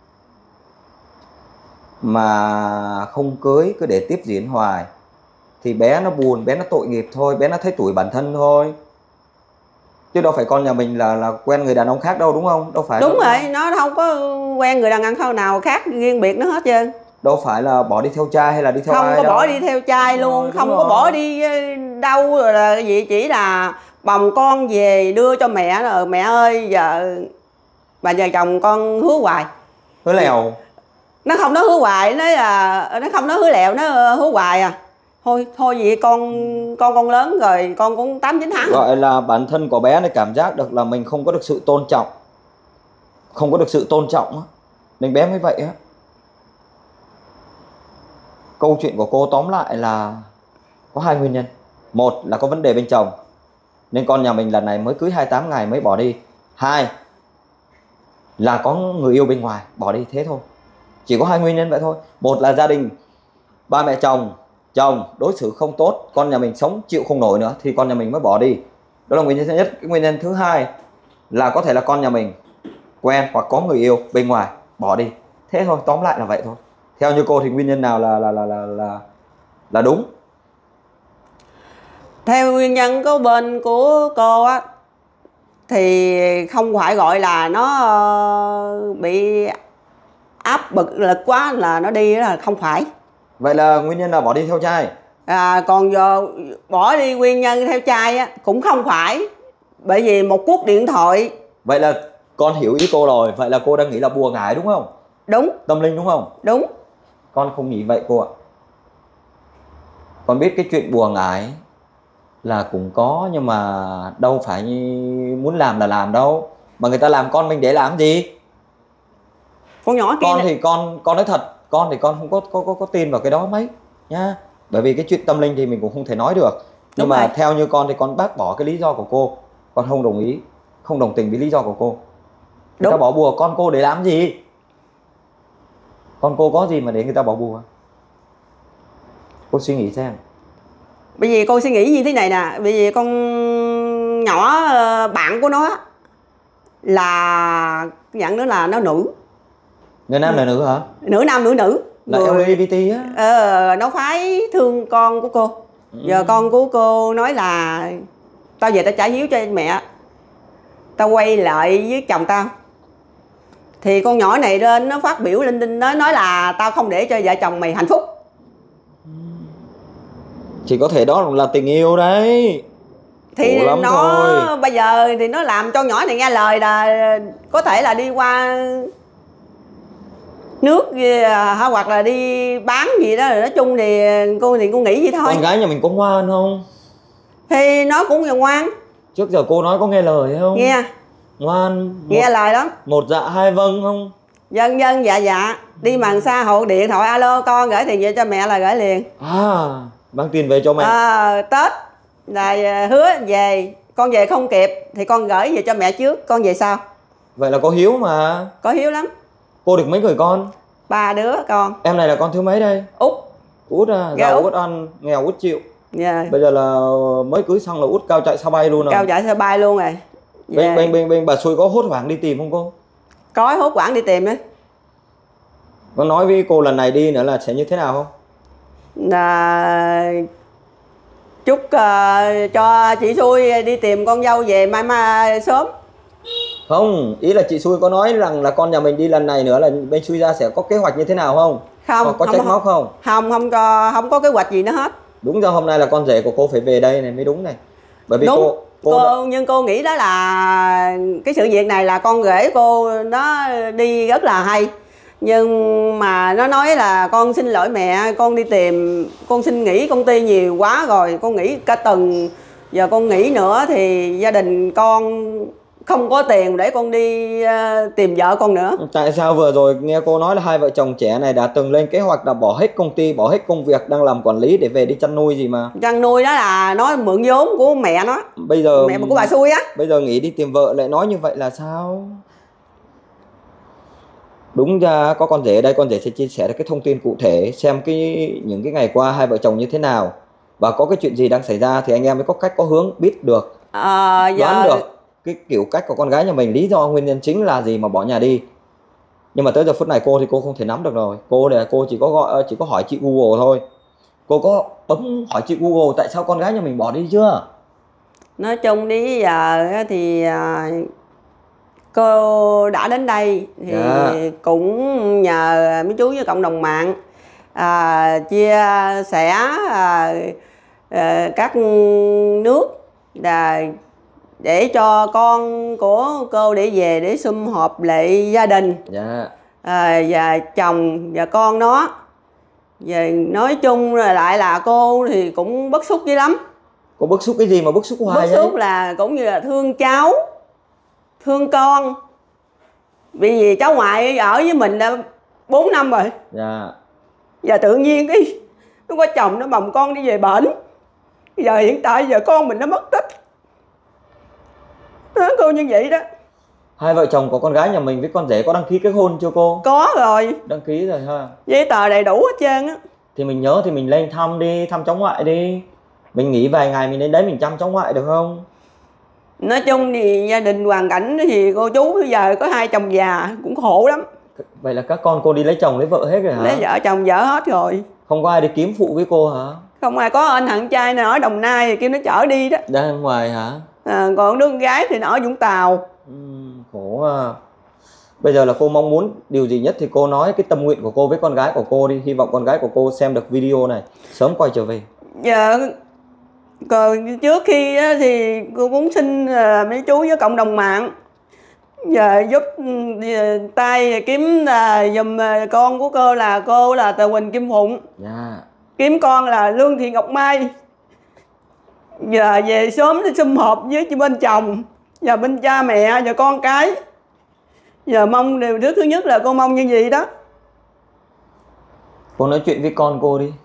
mà không cưới, cứ để tiếp diễn hoài, thì bé nó buồn, bé nó tội nghiệp thôi, bé nó thấy tuổi bản thân thôi. Chứ đâu phải con nhà mình là quen người đàn ông khác đâu, đúng không? Đâu phải. Đúng rồi, nó không có quen người đàn ông nào khác riêng biệt nó hết trơn. Đâu phải là bỏ đi theo trai hay là đi theo Không ai có đâu. bỏ đi theo trai luôn, không rồi. có bỏ đi đâu rồi là cái gì, chỉ là bồng con về đưa cho mẹ rồi. Mẹ ơi, giờ bà nhờ chồng con hứa hoài. Hứa lèo. Nó không nói hứa hoài, nó không nói hứa lẹo, nó hứa hoài à. Thôi vậy con lớn rồi, con cũng 8-9 tháng. Gọi là bản thân của bé này cảm giác được là mình không có được sự tôn trọng. Không có được sự tôn trọng á, nên bé mới vậy á. Câu chuyện của cô tóm lại là có hai nguyên nhân. Một là có vấn đề bên chồng, nên con nhà mình lần này mới cưới 28 ngày mới bỏ đi. Hai là có người yêu bên ngoài bỏ đi, thế thôi. Chỉ có hai nguyên nhân vậy thôi. Một là gia đình, ba mẹ chồng đối xử không tốt, con nhà mình sống chịu không nổi nữa thì con nhà mình mới bỏ đi. Đó là nguyên nhân thứ nhất. Cái nguyên nhân thứ hai là có thể là con nhà mình quen hoặc có người yêu bên ngoài bỏ đi. Thế thôi, tóm lại là vậy thôi. Theo như cô thì nguyên nhân nào là đúng? Theo nguyên nhân của bên của cô á, thì không phải gọi là nó bị áp bực lực quá là nó đi, là không phải. Vậy là nguyên nhân là bỏ đi theo trai. Còn giờ bỏ đi nguyên nhân theo trai á cũng không phải, bởi vì một cuộc điện thoại. Vậy là con hiểu ý cô rồi. Vậy là cô đang nghĩ là bùa ngải đúng không? Đúng. Tâm linh đúng không? Đúng. Con không nghĩ vậy cô ạ. Con biết cái chuyện bùa ngải là cũng có, nhưng mà đâu phải muốn làm là làm đâu. Mà người ta làm con mình để làm gì? Con nhỏ kia Con thì con nói thật, con thì con không có tin vào cái đó mấy nha. Bởi vì cái chuyện tâm linh thì mình cũng không thể nói được. Nhưng mà theo như con thì con bác bỏ cái lý do của cô. Con không đồng ý, không đồng tình với lý do của cô. Người ta bỏ bùa con cô để làm gì? Con cô có gì mà để người ta bỏ bùa? Cô suy nghĩ xem. Bởi vì cô suy nghĩ như thế này nè, bởi vì con nhỏ bạn của nó là nhận nữa là nó nữ. Người nam là nữ hả? Nửa nam nửa nữ. Là LGBT á. Nó phái thương con của cô. Giờ con của cô nói là tao về tao trả hiếu cho mẹ, tao quay lại với chồng tao. Thì con nhỏ này lên nó phát biểu linh tinh, nó nói là tao không để cho vợ chồng mày hạnh phúc. Chỉ có thể đó là tình yêu đấy. Thì lắm nó thôi. Bây giờ thì nó làm cho nhỏ này nghe lời là có thể là đi qua nước hoặc là đi bán gì đó. Nói chung thì cô nghĩ vậy thôi. Con gái nhà mình có ngoan không? Thì nó cũng ngoan. Trước giờ cô nói có nghe lời không? Nghe. Ngoan. Nghe lời lắm. Một dạ hai vâng không? Dân dạ dạ. Đi màn xa hộ điện thoại alo con gửi tiền về cho mẹ là gửi liền. Mang tiền về cho mẹ. Tết là hứa về, con về không kịp thì con gửi về cho mẹ trước, con về sau. Vậy là có hiếu mà. Có hiếu lắm. Cô được mấy người con? 3 đứa con. Em này là con thứ mấy đây? Út. Út à? Giàu út ăn, nghèo út chịu. Bây giờ là mới cưới xong là út cao chạy sao bay luôn rồi. Cao chạy sao bay luôn rồi. Bên bà xui có hốt hoảng đi tìm không cô? Có hốt hoảng đi tìm á. Có nói với cô lần này đi nữa là sẽ như thế nào không? Chúc cho chị xui đi tìm con dâu về mai sớm. Không, ý là chị xui có nói rằng là con nhà mình đi lần này nữa là bên xui ra sẽ có kế hoạch như thế nào không? Không. Có trách móc không? Không có kế hoạch gì nữa hết. Đúng ra hôm nay là con rể của cô phải về đây này mới đúng này. Bởi vì đúng. cô Nhưng cô nghĩ đó là cái sự việc này là con rể cô nó đi rất là hay. Nhưng mà nó nói là con xin lỗi mẹ, con đi tìm, con xin nghỉ công ty nhiều quá rồi, con nghỉ cả tuần, giờ con nghỉ nữa thì gia đình con không có tiền để con đi tìm vợ con nữa. Tại sao vừa rồi nghe cô nói là hai vợ chồng trẻ này đã từng lên kế hoạch là bỏ hết công ty, bỏ hết công việc đang làm quản lý để về đi chăn nuôi gì mà. Chăn nuôi đó là nó mượn vốn của mẹ nó. Bây giờ mẹ của bà xui á. Bây giờ nghĩ đi tìm vợ lại nói như vậy là sao? Đúng ra có con rể ở đây, con rể sẽ chia sẻ cái thông tin cụ thể xem những cái ngày qua hai vợ chồng như thế nào, và có cái chuyện gì đang xảy ra thì anh em mới có cách có hướng biết được, đoán được cái kiểu cách của con gái nhà mình, lý do nguyên nhân chính là gì mà bỏ nhà đi. Nhưng mà tới giờ phút này cô thì cô không thể nắm được rồi. Cô chỉ có hỏi chị Google thôi. Cô có bấm hỏi chị Google tại sao con gái nhà mình bỏ đi chưa? Nói chung đến giờ thì cô đã đến đây thì cũng nhờ mấy chú với cộng đồng mạng chia sẻ các nước để cho con của cô để về để sum họp lại gia đình, và chồng và con nó. Về nói chung lại là cô thì cũng bức xúc dữ lắm. Cô bức xúc cái gì mà bức xúc hoài? Bức xúc là cũng như là thương cháu, thương con. Vì cháu ngoại ở với mình đã 4 năm rồi. Và tự nhiên cái nó có chồng nó bồng con đi về bển. Giờ hiện tại giờ con mình nó mất tích. Nó cô như vậy đó. Hai vợ chồng của con gái nhà mình với con rể có đăng ký kết hôn chưa cô? Có rồi. Đăng ký rồi ha. Giấy tờ đầy đủ hết trơn á. Thì mình nhớ thì mình lên thăm đi, thăm cháu ngoại đi. Mình nghỉ vài ngày mình đến đấy mình chăm cháu ngoại được không? Nói chung thì gia đình hoàn cảnh thì cô chú bây giờ có 2 chồng già cũng khổ lắm. Vậy là các con cô đi lấy chồng lấy vợ hết rồi hả? Lấy vợ chồng vợ hết rồi. Không có ai đi kiếm phụ với cô hả? Không ai, có anh thằng trai này ở Đồng Nai thì kêu nó chở đi đó. Ra ngoài hả? Còn đứa con gái thì nó ở Vũng Tàu. Khổ à. Bây giờ là cô mong muốn điều gì nhất thì cô nói cái tâm nguyện của cô với con gái của cô đi. Hy vọng con gái của cô xem được video này sớm quay trở về. Dạ. Còn trước khi thì cô cũng xin mấy chú với cộng đồng mạng giúp tay kiếm giùm con của cô là Tờ Quỳnh Kim Phụng. Kiếm con là Lương Thị Ngọc Mai. Giờ về sớm để sum họp với bên chồng và bên cha mẹ và con cái. Giờ mong điều thứ nhất là cô mong như vậy đó. Cô nói chuyện với con cô đi.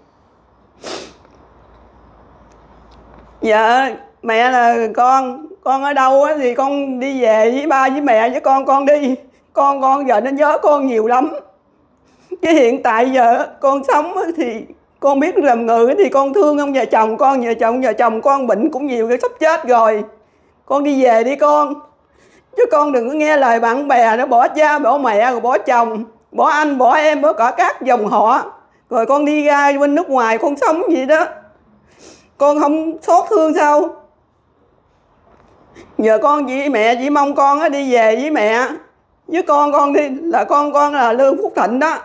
Dạ mẹ là con ở đâu thì con đi về với ba với mẹ với con đi. Con giờ nó nhớ con nhiều lắm. Chứ hiện tại giờ con sống thì con biết làm người thì con thương ông già chồng con, vợ chồng con bệnh cũng nhiều cái sắp chết rồi. Con đi về đi con. Chứ con đừng có nghe lời bạn bè nó bỏ cha bỏ mẹ rồi bỏ chồng, bỏ anh bỏ em bỏ cả các dòng họ. Rồi con đi ra bên nước ngoài con sống vậy đó. Con không xót thương sao? Giờ con với mẹ chỉ mong con đi về với mẹ. Với con đi là con là Lương Phúc Thịnh đó.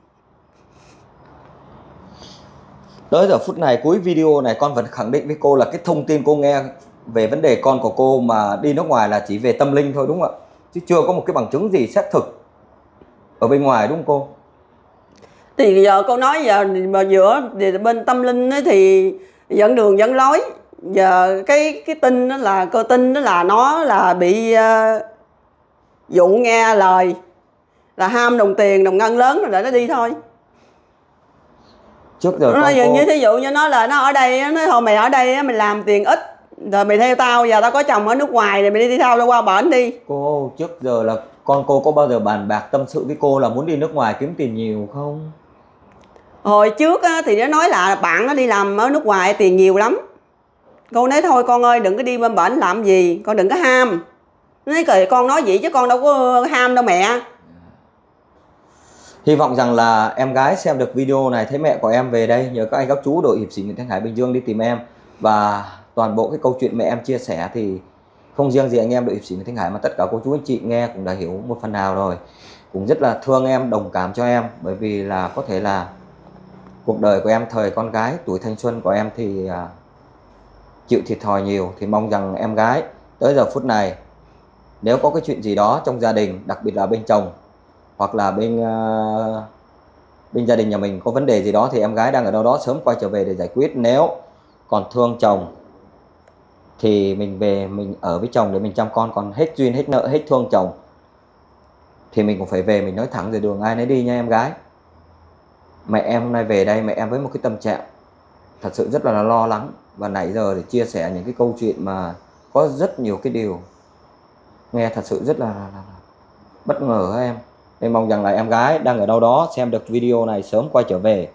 Tới giờ phút này cuối video này con vẫn khẳng định với cô là cái thông tin cô nghe về vấn đề con của cô mà đi nước ngoài là chỉ về tâm linh thôi đúng không ạ? Chứ chưa có một cái bằng chứng gì xác thực ở bên ngoài đúng không cô? Thì giờ cô nói giờ mà giữa bên tâm linh thì dẫn đường dẫn lối. Giờ cái tin đó là cơ tin đó là nó là bị dụ nghe lời, là ham đồng tiền đồng ngân lớn rồi để nó đi thôi. Trước giờ nó như thí dụ như nó là nó ở đây, nó nói thôi mày ở đây mình làm tiền ít rồi mày theo tao, giờ tao có chồng ở nước ngoài rồi mày đi theo tao qua bển đi. Cô trước giờ là con cô có bao giờ bàn bạc tâm sự với cô là muốn đi nước ngoài kiếm tiền nhiều không? Hồi trước thì nó nói là bạn nó đi làm ở nước ngoài tiền nhiều lắm. Cô nói thôi con ơi đừng có đi bên bển làm gì, con đừng có ham. Nói cười con nói vậy chứ con đâu có ham đâu mẹ. Hy vọng rằng là em gái xem được video này thấy mẹ của em về đây, nhờ các anh các chú đội hiệp sĩ Nguyễn Thanh Hải Bình Dương đi tìm em. Và toàn bộ cái câu chuyện mẹ em chia sẻ thì không riêng gì anh em đội hiệp sĩ Nguyễn Thanh Hải mà tất cả cô chú anh chị nghe cũng đã hiểu một phần nào rồi. Cũng rất là thương em, đồng cảm cho em, bởi vì là có thể là cuộc đời của em thời con gái, tuổi thanh xuân của em thì chịu thiệt thòi nhiều. Thì mong rằng em gái tới giờ phút này nếu có cái chuyện gì đó trong gia đình, đặc biệt là bên chồng hoặc là bên gia đình nhà mình có vấn đề gì đó thì em gái đang ở đâu đó sớm quay trở về để giải quyết. Nếu còn thương chồng thì mình về mình ở với chồng để mình chăm con, còn hết duyên hết nợ hết thương chồng thì mình cũng phải về mình nói thẳng về đường ai nấy đi nha em gái. Mẹ em hôm nay về đây, mẹ em với một cái tâm trạng thật sự rất là lo lắng, và nãy giờ để chia sẻ những cái câu chuyện mà có rất nhiều cái điều nghe thật sự rất là bất ngờ hả em. Em mong rằng là em gái đang ở đâu đó xem được video này sớm quay trở về.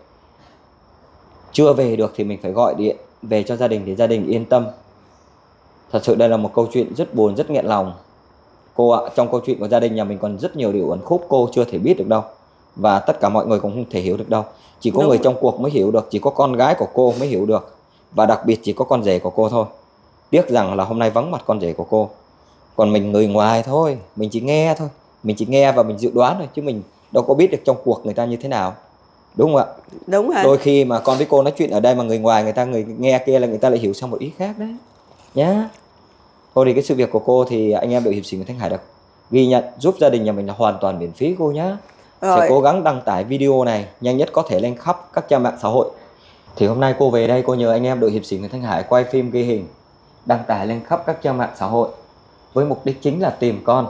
Chưa về được thì mình phải gọi điện về cho gia đình để gia đình yên tâm. Thật sự đây là một câu chuyện rất buồn, rất nghẹn lòng. Cô ạ, trong câu chuyện của gia đình nhà mình còn rất nhiều điều ẩn khúc cô chưa thể biết được đâu. Và tất cả mọi người cũng không thể hiểu được đâu. Chỉ có người trong cuộc mới hiểu được, chỉ có con gái của cô mới hiểu được. Và đặc biệt chỉ có con rể của cô thôi. Tiếc rằng là hôm nay vắng mặt con rể của cô. Còn mình người ngoài thôi, mình chỉ nghe thôi. Mình chỉ nghe và mình dự đoán thôi, chứ mình đâu có biết được trong cuộc người ta như thế nào. Đúng không ạ? Đúng rồi. Đôi khi mà con với cô nói chuyện ở đây mà người ngoài người nghe kia là người ta lại hiểu sang một ý khác đấy nhá. Thôi thì cái sự việc của cô thì anh em đội hiệp sĩ Nguyễn Thanh Hải được ghi nhận giúp gia đình nhà mình là hoàn toàn miễn phí cô nhá. Sẽ cố gắng đăng tải video này nhanh nhất có thể lên khắp các trang mạng xã hội. Thì hôm nay cô về đây cô nhờ anh em đội hiệp sĩ Nguyễn Thanh Hải quay phim ghi hình, đăng tải lên khắp các trang mạng xã hội với mục đích chính là tìm con.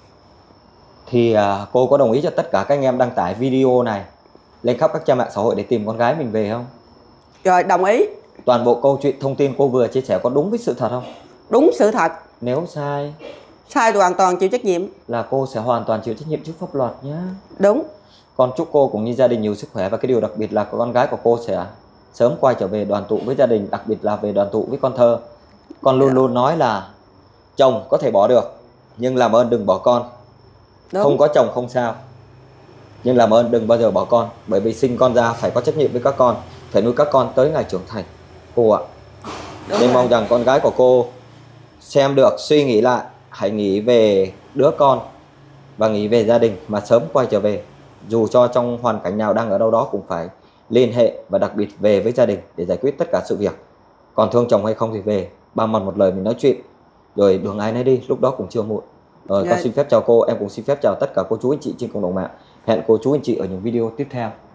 Thì cô có đồng ý cho tất cả các anh em đăng tải video này lên khắp các trang mạng xã hội để tìm con gái mình về không? Rồi, đồng ý. Toàn bộ câu chuyện thông tin cô vừa chia sẻ có đúng với sự thật không? Đúng sự thật. Nếu sai hoàn toàn chịu trách nhiệm. là cô sẽ hoàn toàn chịu trách nhiệm trước pháp luật nhé. Đúng. Con chúc cô cũng như gia đình nhiều sức khỏe, và cái điều đặc biệt là con gái của cô sẽ sớm quay trở về đoàn tụ với gia đình, đặc biệt là về đoàn tụ với con Thơ. Con luôn luôn nói là chồng có thể bỏ được nhưng làm ơn đừng bỏ con. Đúng. Không có chồng không sao, nhưng làm ơn đừng bao giờ bỏ con, bởi vì sinh con ra phải có trách nhiệm với các con, phải nuôi các con tới ngày trưởng thành cô ạ. Nên mong rằng con gái của cô xem được, suy nghĩ lại, hãy nghĩ về đứa con và nghĩ về gia đình mà sớm quay trở về. Dù cho trong hoàn cảnh nào đang ở đâu đó cũng phải liên hệ, và đặc biệt về với gia đình để giải quyết tất cả sự việc. Còn thương chồng hay không thì về, ba mặt một lời mình nói chuyện, rồi đường ai nấy đi, lúc đó cũng chưa muộn. Con xin phép chào cô, em cũng xin phép chào tất cả cô chú anh chị trên cộng đồng mạng. Hẹn cô chú anh chị ở những video tiếp theo.